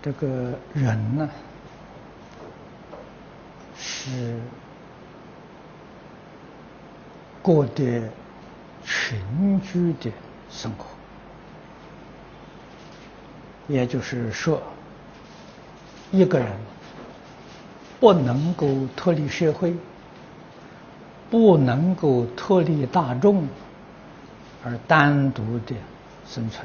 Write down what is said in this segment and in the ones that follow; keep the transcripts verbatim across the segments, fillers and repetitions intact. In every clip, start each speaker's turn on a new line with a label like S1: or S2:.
S1: 这个人呢，是过的群居的生活，也就是说，一个人不能够脱离社会，不能够脱离大众，而单独的生存。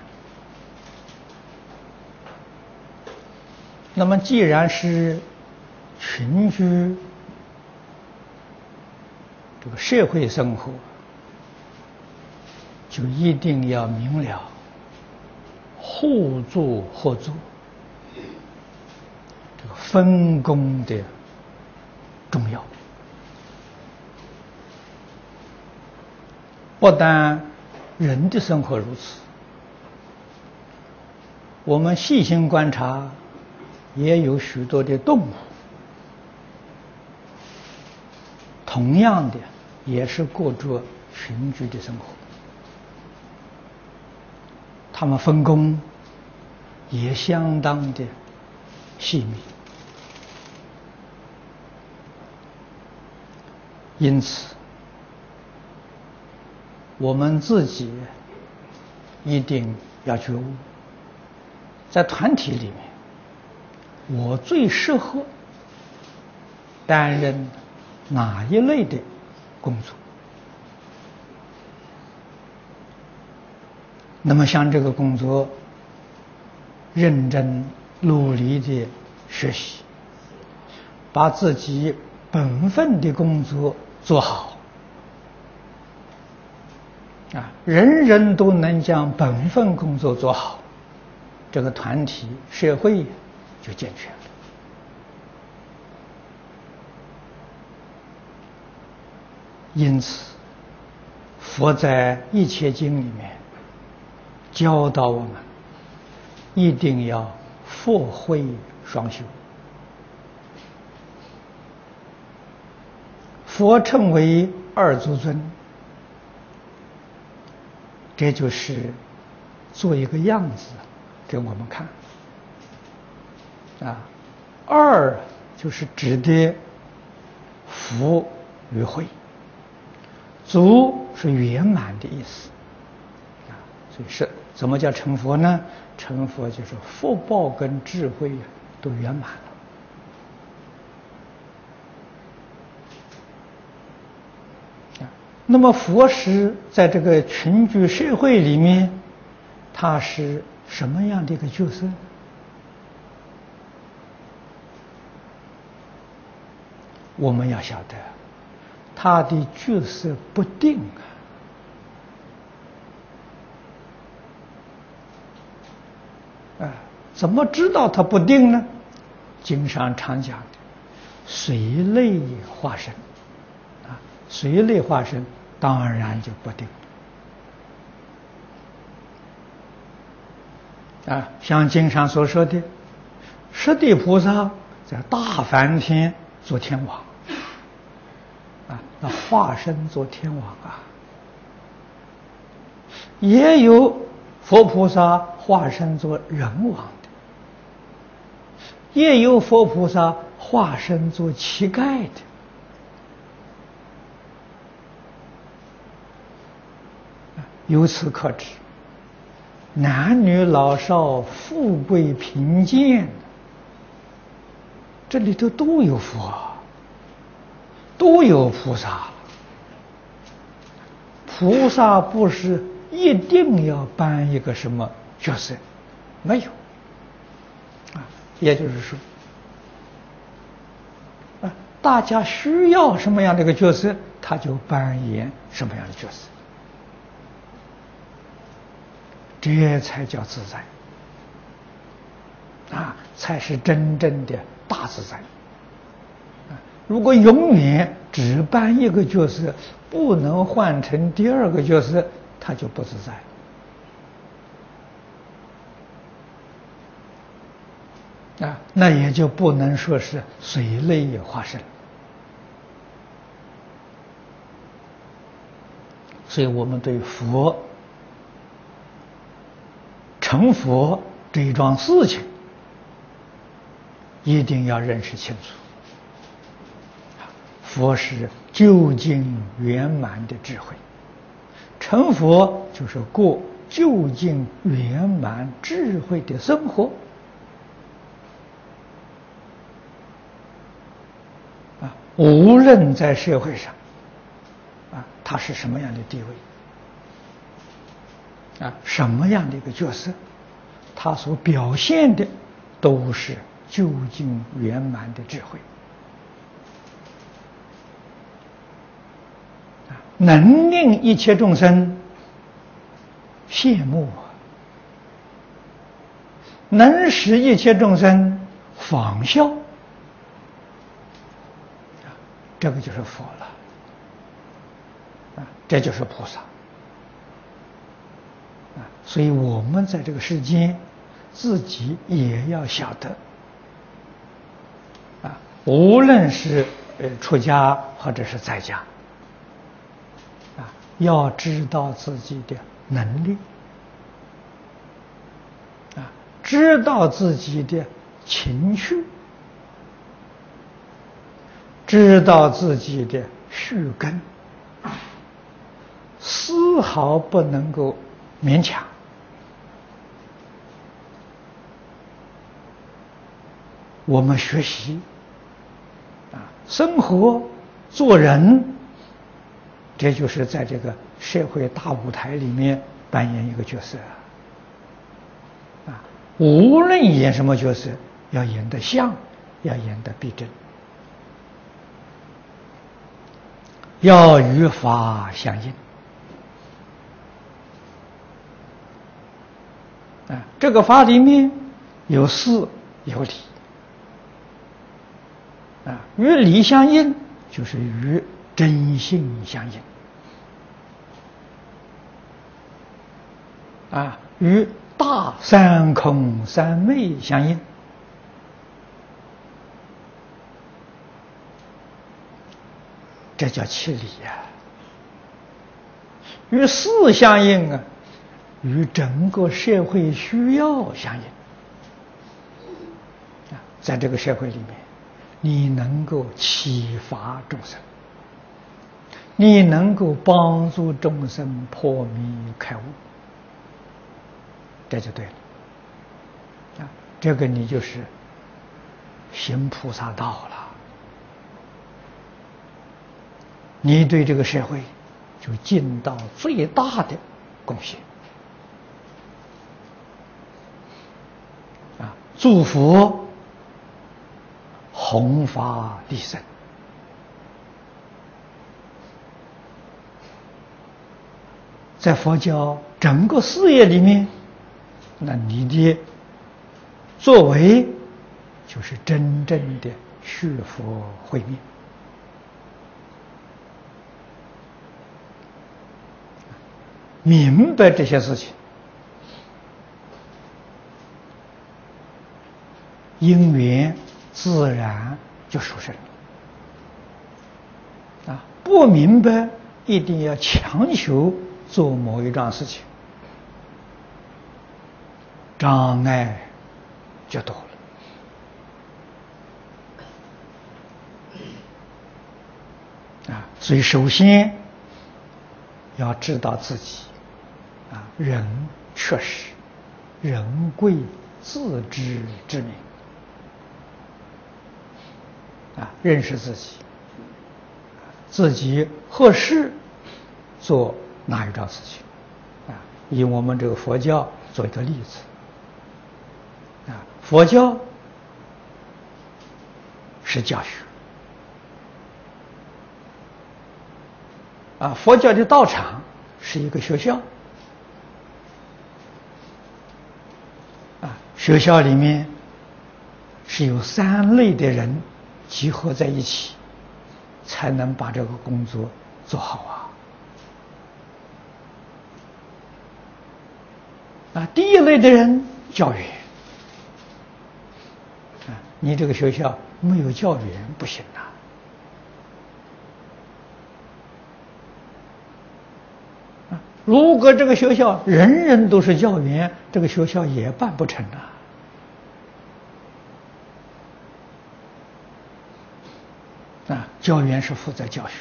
S1: 那么，既然是群居这个社会生活，就一定要明了互助合作、这个分工的重要。不但人的生活如此，我们细心观察，也有许多的动物，同样的也是过着群居的生活，他们分工也相当的细密。因此，我们自己一定要觉悟，在团体里面，我最适合担任哪一类的工作。那么像这个工作，认真努力的学习，把自己本分的工作做好啊，人人都能将本分工作做好，这个团体社会就健全了。因此，佛在《一切经》里面教导我们，一定要佛慧双修。佛称为二足尊，这就是做一个样子给我们看啊。二就是指的福与慧，足是圆满的意思啊。所以是怎么叫成佛呢？成佛就是福报跟智慧都圆满了。那么佛师在这个群居社会里面，他是什么样的一个角色？我们要晓得，他的角色不定啊！啊，怎么知道他不定呢？经上常讲的，随类化身啊，随类化身当然就不定啊。像经上所说的，十地菩萨在大梵天做天王啊，那化身做天王啊。也有佛菩萨化身做人王的，也有佛菩萨化身做乞丐的。由此可知，男女老少、富贵贫贱，这里头都有佛，都有菩萨。菩萨不是一定要扮一个什么角色，没有啊。也就是说，啊，大家需要什么样的一个角色，他就扮演什么样的角色。这才叫自在啊，才是真正的大自在啊。如果永远只扮一个角色，不能换成第二个角色，他就不自在啊，那也就不能说是随类化身。所以我们对佛成佛这一桩事情， 一定要认识清楚。佛是究竟圆满的智慧，成佛就是过究竟圆满智慧的生活。啊，无论在社会上，啊，他是什么样的地位，啊，什么样的一个角色，他所表现的都是究竟圆满的智慧。能令一切众生羡慕，能使一切众生仿效，这个就是佛了，啊，这就是菩萨，啊，所以我们在这个世间，自己也要晓得，啊，无论是呃出家或者是在家。要知道自己的能力，啊，知道自己的情绪，知道自己的绪根，丝毫不能够勉强。我们学习，啊，生活，做人。这就是在这个社会大舞台里面扮演一个角色啊！无论演什么角色，要演得像，要演得逼真，要与法相应啊！这个法里面有事有理啊，与理相应就是与真性相应啊，与大三空三昧相应，这叫七理呀、啊。与事相应啊，与整个社会需要相应啊，在这个社会里面，你能够启发众生。你能够帮助众生破迷开悟，这就对了啊！这个你就是行菩萨道了，你对这个社会就尽到最大的贡献啊！祝福弘法利生。在佛教整个事业里面，那你的作为就是真正的续佛慧命。明白这些事情，因缘自然就殊胜了。啊，不明白一定要强求做某一桩事情，障碍就多了啊！所以首先要知道自己啊，人确实人贵自知之明啊，认识自己，自己合适做哪一桩事情啊？以我们这个佛教做一个例子啊，佛教是教学啊，佛教的道场是一个学校啊，学校里面是有三类的人集合在一起，才能把这个工作做好啊。啊，第一类的人教员啊，你这个学校没有教员不行啊。啊，如果这个学校人人都是教员，这个学校也办不成啊。 啊，教员是负责教学，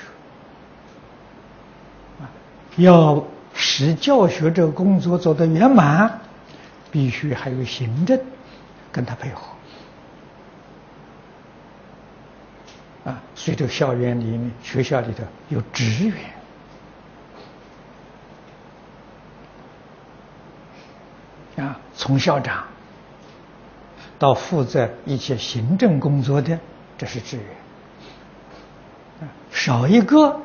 S1: 啊，要使教学这个工作做得圆满，必须还有行政跟他配合。啊，所以这个校园里面、学校里头有职员，啊，从校长到负责一切行政工作的，这是职员。啊，少一个，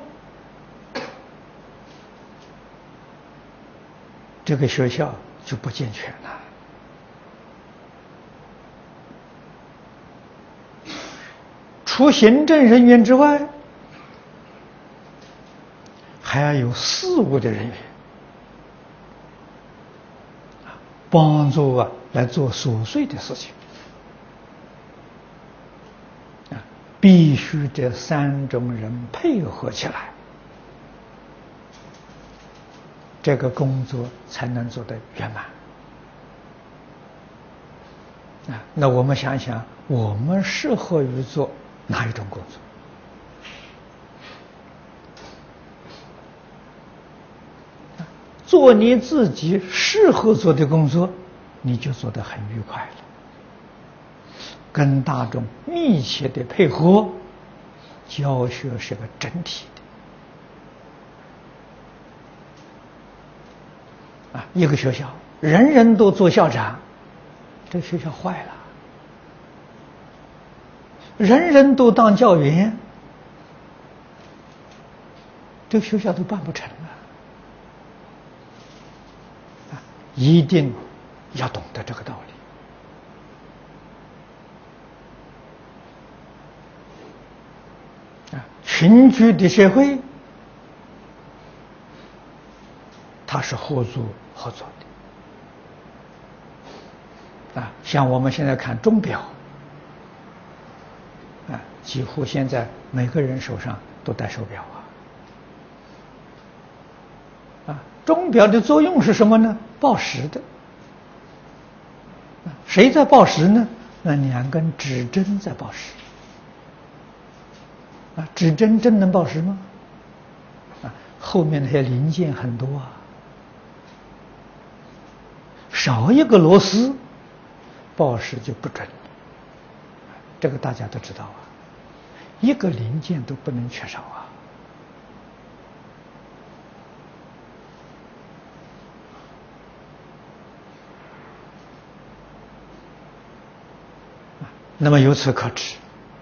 S1: 这个学校就不健全了。除行政人员之外，还要有事务的人员，帮助啊来做琐碎的事情。啊，必须这三种人配合起来，这个工作才能做得圆满。啊，那我们想想，我们适合于做哪一种工作？做你自己适合做的工作，你就做得很愉快了。跟大众密切的配合，教学是个整体的。啊，一个学校人人都做校长，这个学校坏了。人人都当教员，这个学校都办不成了。啊，一定要懂得这个道理。啊，群居的社会，它是合作合作的。啊，像我们现在看钟表。啊，几乎现在每个人手上都戴手表啊！啊，钟表的作用是什么呢？报时的。啊，谁在报时呢？那两根指针在报时。啊，指针真能报时吗？啊，后面那些零件很多啊，少一个螺丝，报时就不准了。这个大家都知道啊，一个零件都不能缺少啊。那么由此可知，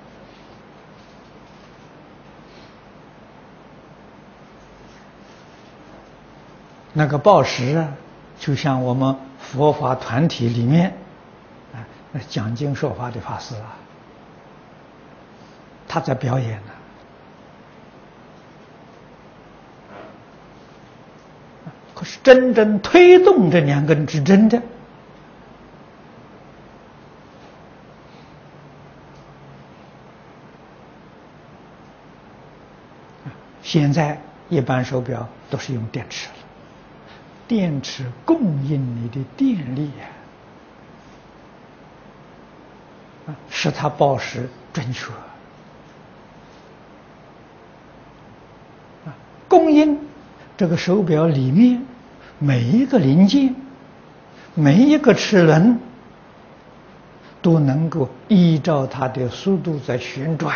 S1: 那个报时啊，就像我们佛法团体里面啊，那讲经说法的法师啊，他在表演呢。可是真正推动这两根指针的，现在一般手表都是用电池了，电池供应你的电力啊，使它报时准确。啊，供应这个手表里面每一个零件、每一个齿轮都能够依照它的速度在旋转。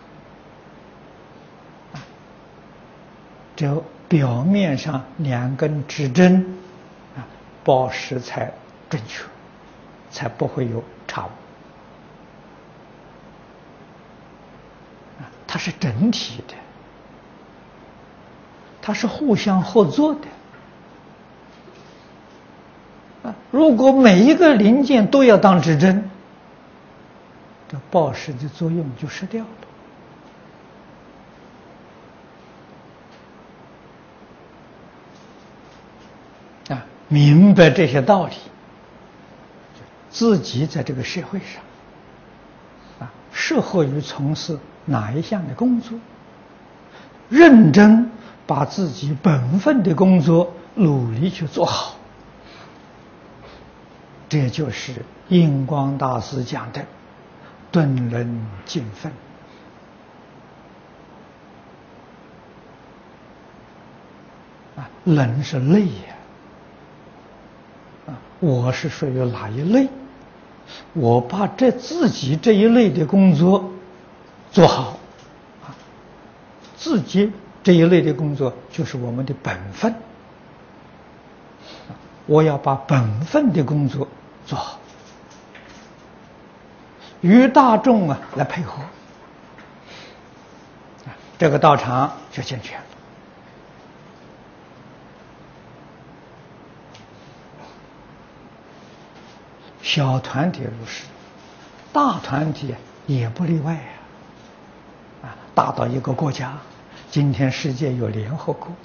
S1: 这表面上两根指针啊，报时才准确，才不会有差误。啊，它是整体的，它是互相合作的。啊，如果每一个零件都要当指针，这报时的作用就失掉了。啊，明白这些道理，自己在这个社会上，啊，适合于从事哪一项的工作，认真把自己本分的工作努力去做好，这就是印光大师讲的顿人尽分。 啊，人是类呀，啊，我是属于哪一类？我把这自己这一类的工作做好，啊，自己这一类的工作就是我们的本分，我要把本分的工作做好，与大众啊来配合，啊，这个道场就健全了。小团体如是，大团体也不例外呀。啊，大到一个国家，今天世界有联合国，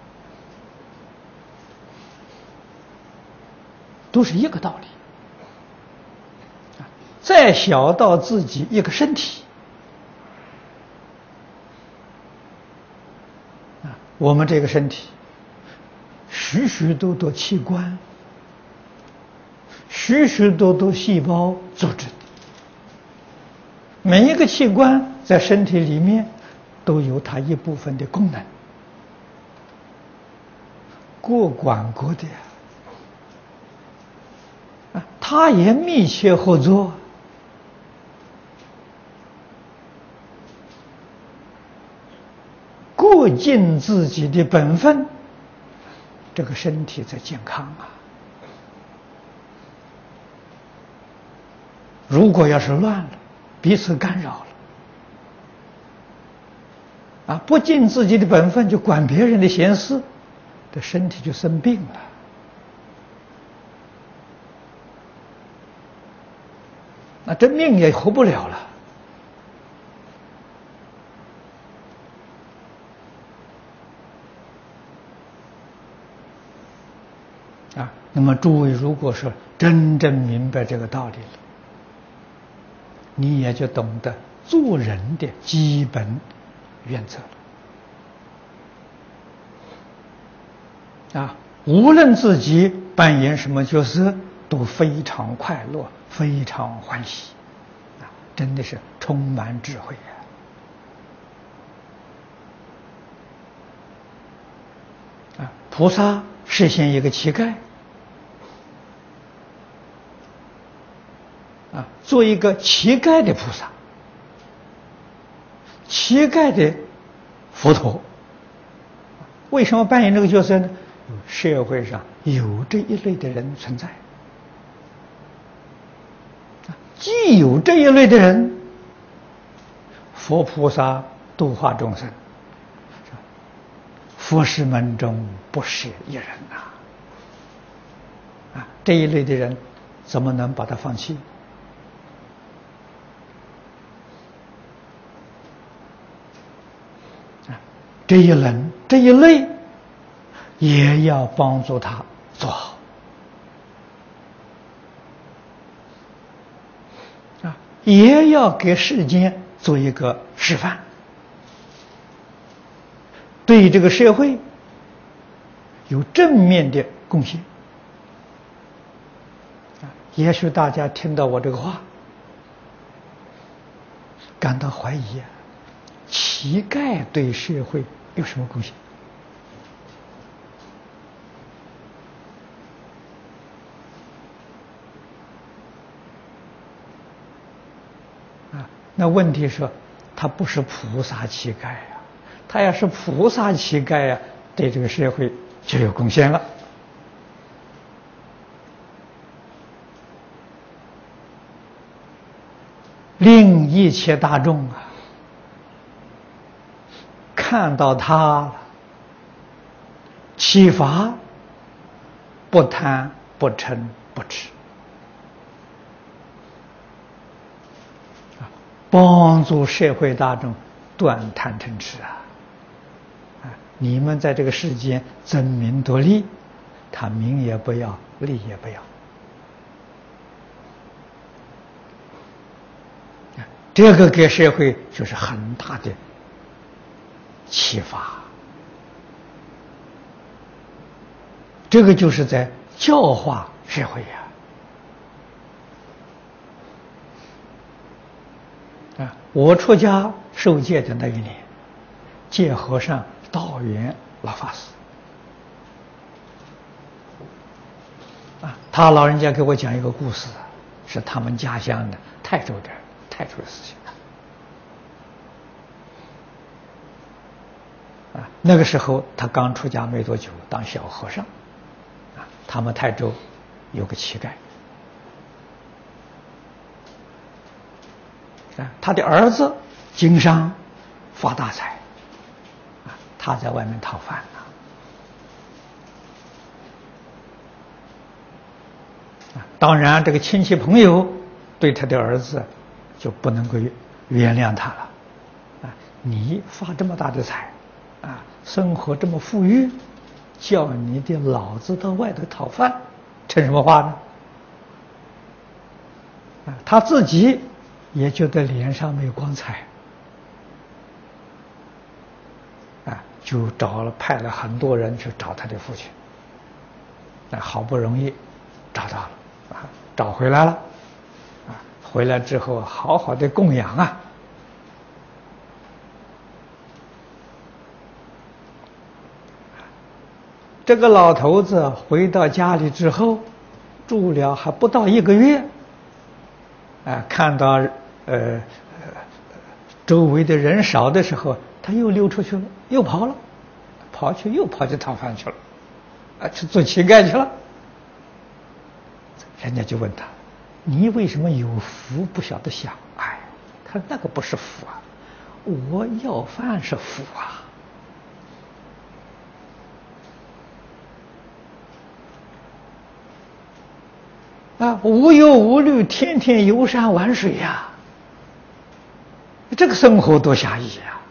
S1: 都是一个道理。啊，再小到自己一个身体，啊，我们这个身体，许许多多器官。许许多多细胞组织的，每一个器官在身体里面都有它一部分的功能，各管各的啊，它也密切合作，各尽自己的本分，这个身体才健康啊。如果要是乱了，彼此干扰了，啊，不尽自己的本分，就管别人的闲事，这身体就生病了。那这命也活不了了。啊，那么诸位如果说真正明白这个道理了，你也就懂得做人的基本原则了。啊，无论自己扮演什么角色，都非常快乐，非常欢喜，啊，真的是充满智慧啊！啊，菩萨实现一个乞丐。啊，做一个乞丐的菩萨，乞丐的佛陀，为什么扮演这个角色呢？社会上有这一类的人存在，既有这一类的人，佛菩萨度化众生，佛事门中不舍一人呐！啊，这一类的人怎么能把他放弃？这一人这一类也要帮助他做好啊，也要给世间做一个示范，对这个社会有正面的贡献啊。也许大家听到我这个话，感到怀疑啊，乞丐对社会有什么贡献？啊，那问题是，他不是菩萨乞丐呀，他要是菩萨乞丐呀，对这个社会就有贡献了。令一切大众啊，看到他了，启发，不贪不嗔不痴，帮助社会大众断贪嗔痴啊！啊，你们在这个世间争名夺利，他名也不要，利也不要，这个给社会就是很大的启发。这个就是在教化社会呀！啊，我出家受戒的那一年，戒和尚道元老法师啊，他老人家给我讲一个故事，是他们家乡的泰州这儿泰州的事情。啊，那个时候他刚出家没多久，当小和尚。啊，他们泰州有个乞丐。啊，他的儿子经商发大财。啊，他在外面讨饭呢。啊，当然这个亲戚朋友对他的儿子就不能够原谅他了。啊，你发这么大的财。啊，生活这么富裕，叫你的老子到外头讨饭，成什么话呢？啊，他自己也觉得脸上没有光彩，啊，就找了派了很多人去找他的父亲，啊，好不容易找到了，啊，找回来了，啊，回来之后好好的供养啊。这个老头子回到家里之后，住了还不到一个月，啊，看到呃周围的人少的时候，他又溜出去了，又跑了，跑去又跑去讨饭去了，啊，去做乞丐去了。人家就问他：“你为什么有福不晓得享？”哎，他说：“那个不是福啊，我要饭是福啊。”啊，无忧无虑，天天游山玩水呀、啊，这个生活多惬意呀！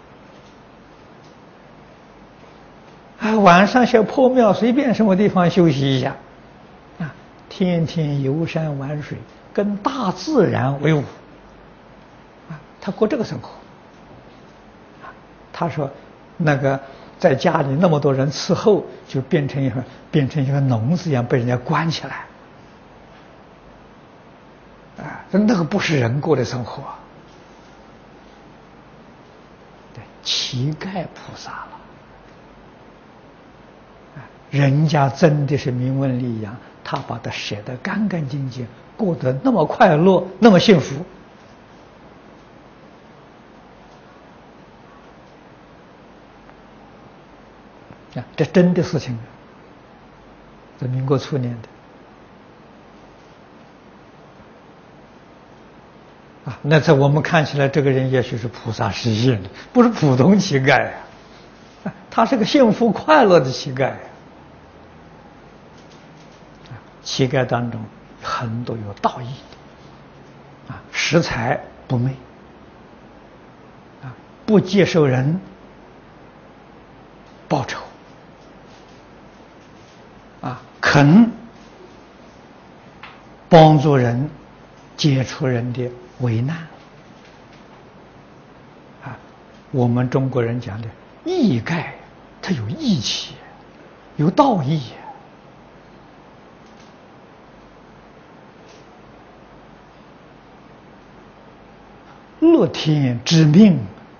S1: 啊，晚上小破庙随便什么地方休息一下，啊，天天游山玩水，跟大自然为伍，啊，他过这个生活。啊，他说，那个在家里那么多人伺候，就变成一个变成一个笼子一样，被人家关起来。啊，那个不是人过的生活，对，乞丐菩萨了，啊，人家真的是明文利养，他把它舍得干干净净，过得那么快乐，那么幸福，啊，这真的事情，在民国初年的。啊，那在我们看起来，这个人也许是菩萨实现的，不是普通乞丐啊，啊，他是个幸福快乐的乞丐啊。乞丐当中很多有道义的，啊，拾财不昧，啊，不接受人报酬，啊，肯帮助人解除人的为难，啊，我们中国人讲的义丐，它有义气，有道义，乐天知命，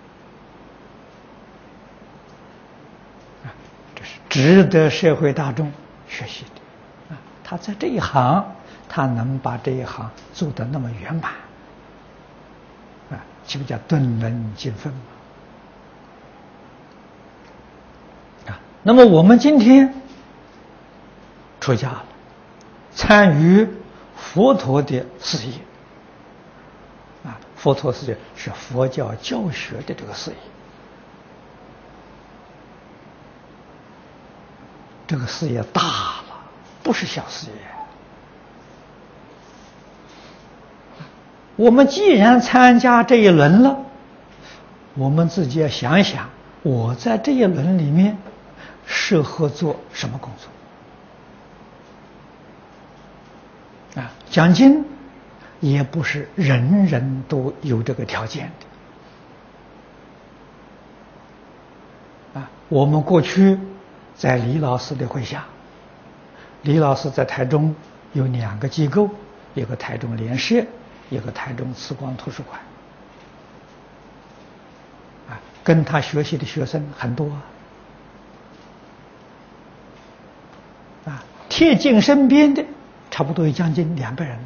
S1: 啊，这是值得社会大众学习的，啊，他在这一行，他能把这一行做得那么圆满。啊，这不叫敦伦尽分吗？啊，那么我们今天出家了，参与佛陀的事业，啊，佛陀事业是佛教教学的这个事业，这个事业大了，不是小事业。我们既然参加这一轮了，我们自己要想一想，我在这一轮里面适合做什么工作？啊，讲经也不是人人都有这个条件的。啊，我们过去在李老师的会下，李老师在台中有两个机构，一个台中联社，一个台中慈光图书馆，啊，跟他学习的学生很多啊，啊，贴近身边的差不多有将近两百人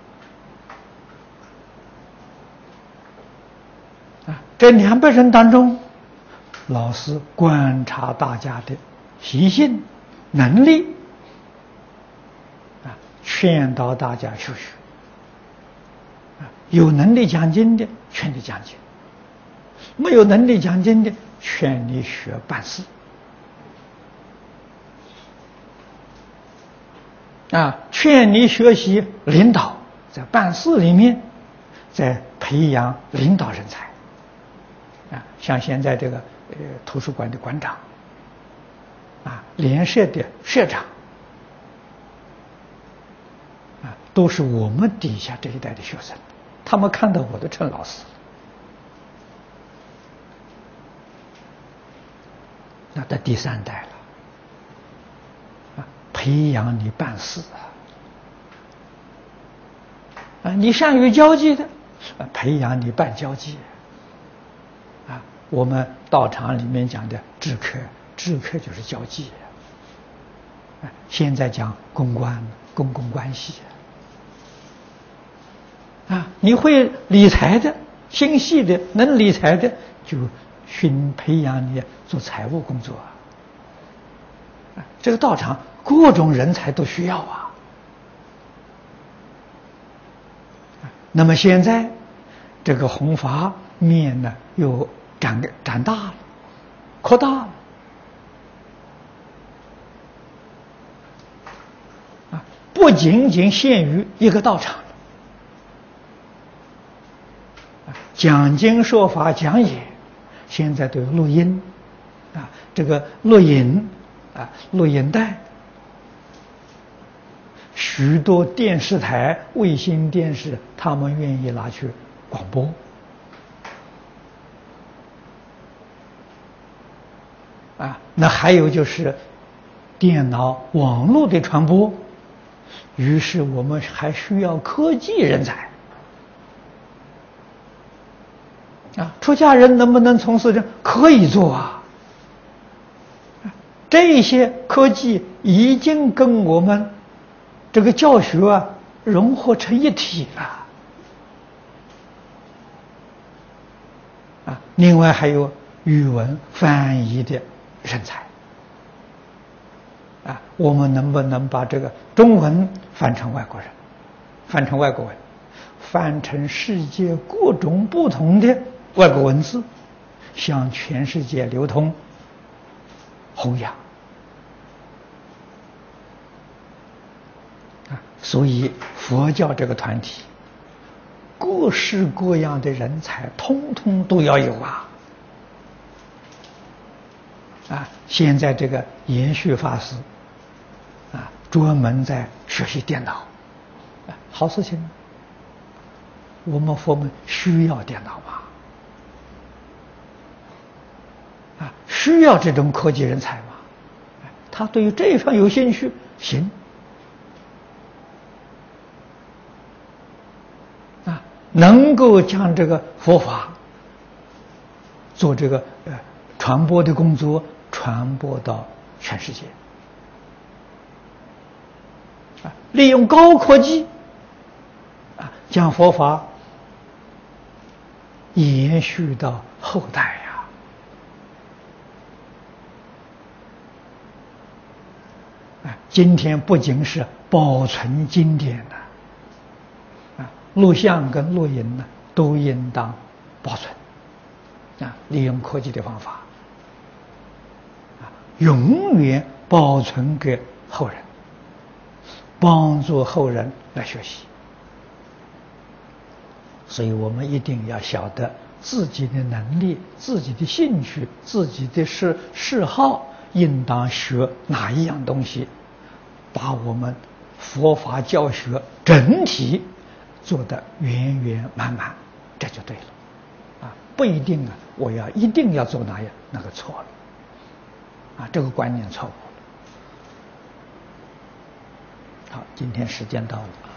S1: 了。啊，这两百人当中，老师观察大家的习性、能力，啊，劝导大家学学。啊，有能力讲经的，劝你讲经；没有能力讲经的，劝你学办事。啊，劝你学习领导，在办事里面，在培养领导人才。啊，像现在这个呃图书馆的馆长，啊，联社的社长，啊，都是我们底下这一代的学生，他们看到我都称老师。那到第三代了。培养你办事啊，啊，你善于交际的，啊，培养你办交际，啊，我们道场里面讲的治客，治客就是交际，啊，现在讲公关，公共关系，啊，你会理财的，心细的，能理财的，就训培养你做财务工作啊，啊，这个道场。各种人才都需要啊。那么现在这个弘法面呢又长长大了，扩大了啊，不仅仅限于一个道场了。讲经说法讲演，现在都有录音啊，这个录影啊，录影带。许多电视台、卫星电视，他们愿意拿去广播。啊，那还有就是电脑、网络的传播。于是我们还需要科技人才。啊，出家人能不能从事这？可以做啊。这些科技已经跟我们这个教学啊融合成一体了。啊，另外还有语文翻译的人才。啊，我们能不能把这个中文翻成外国人，翻成外国文，翻成世界各种不同的外国文字，向全世界流通，弘扬。啊，所以佛教这个团体，各式各样的人才，通通都要有啊！啊，现在这个延续法师，啊，专门在学习电脑，啊，好事情。我们佛门需要电脑嘛？啊，需要这种科技人才嘛？他对于这一方有兴趣，行。啊，能够将这个佛法做这个呃传播的工作，传播到全世界。啊，利用高科技，啊，将佛法延续到后代呀！啊，今天不仅是保存经典的，啊，录像跟录音呢，都应当保存，啊，利用科技的方法，啊，永远保存给后人，帮助后人来学习。所以我们一定要晓得自己的能力、自己的兴趣、自己的嗜嗜好，应当学哪一样东西，把我们佛法教学整体做得圆圆满满，这就对了。啊，不一定啊，我要一定要做哪样，那个错了。啊，这个观念错误了。好，今天时间到了。